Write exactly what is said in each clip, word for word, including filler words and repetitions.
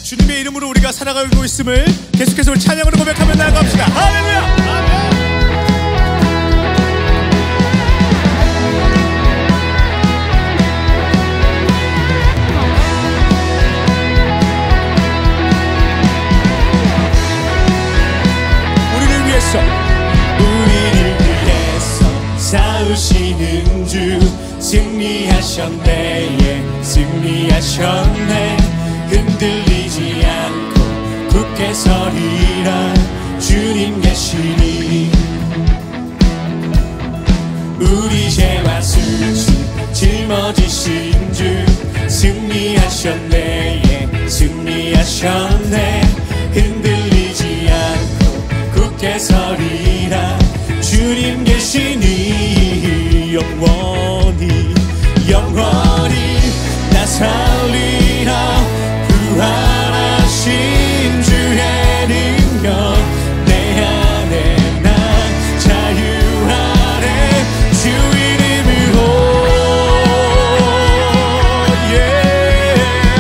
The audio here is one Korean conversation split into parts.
주님의 이름으로 우리가 살아가고 있음을 계속해서 우리 찬양으로 고백하며 나아갑시다. 할렐루야. 우리를 위해서 싸우시는 주 승리하셨네. 예, 승리하셨네. 흔들리지 않고 굳게 서리라. 주님 계시니 우리 죄와 수치 짊어지신 주 승리하셨네. 예, 승리하셨네. 흔들리지 않고 굳게 서리라. 주님 계시니 영원히 영원히 나 살리라. 부활하신 주의 능력 내 안에 난 자유 아래 주 이름으로 yeah.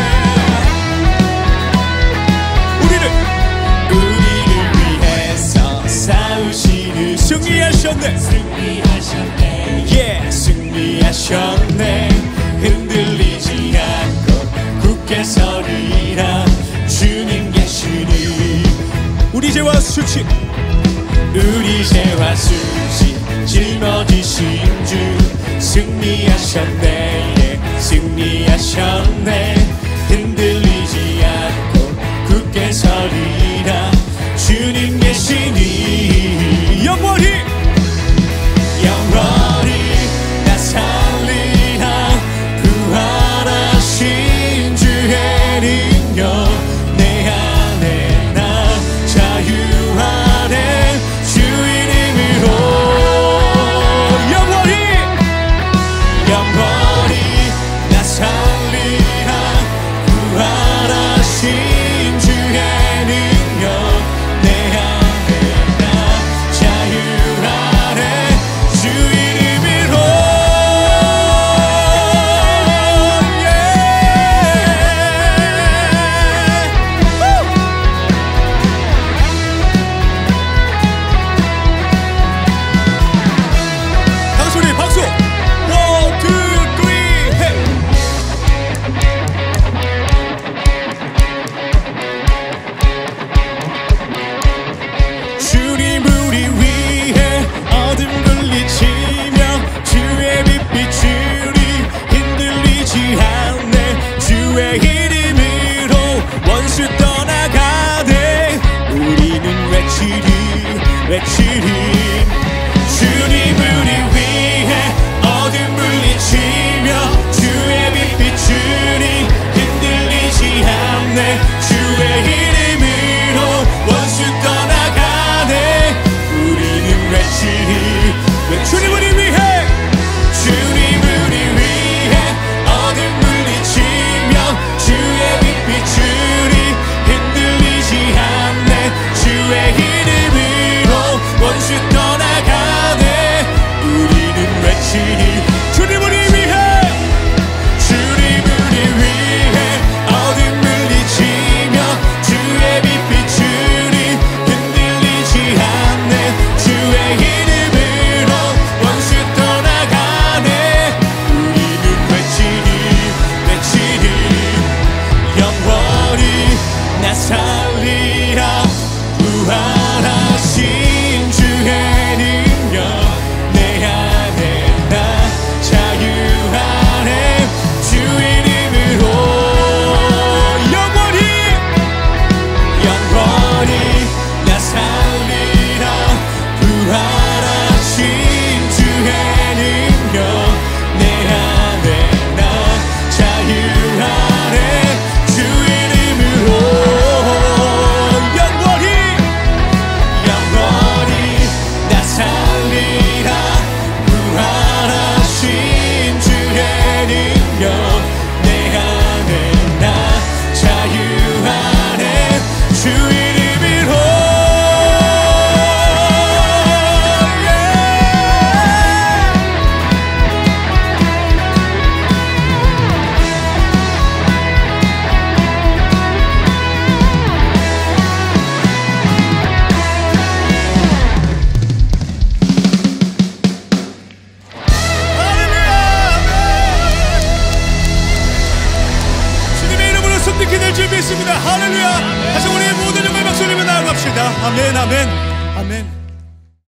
우리를 우리를 위해서 싸우시는 승리하셨네. 승리하셨네. yeah, 승리하셨네. 흔들리지 않고 굳게 서리라. 주님 계시니 우리 죄와 수치 우리 죄와 수치 짊어지신 주 승리하셨네. yeah, 승리하셨네. 흔들리지 않고 굳게 서리라. 주님 계시니 영원히 영원히 나 살리라. 부활하신 주의 능력 내 안에 나 자유 아래 주 이름으로 영원히 영원히 나 살리라. 부활하신 주의 능력 내 안에 나 자유 아래 그렇게 될 준비 있습니다. 할렐루야. 다시 우리의 모든 영광 박수 올리며 나아갑시다. 아멘, 아멘, 아멘.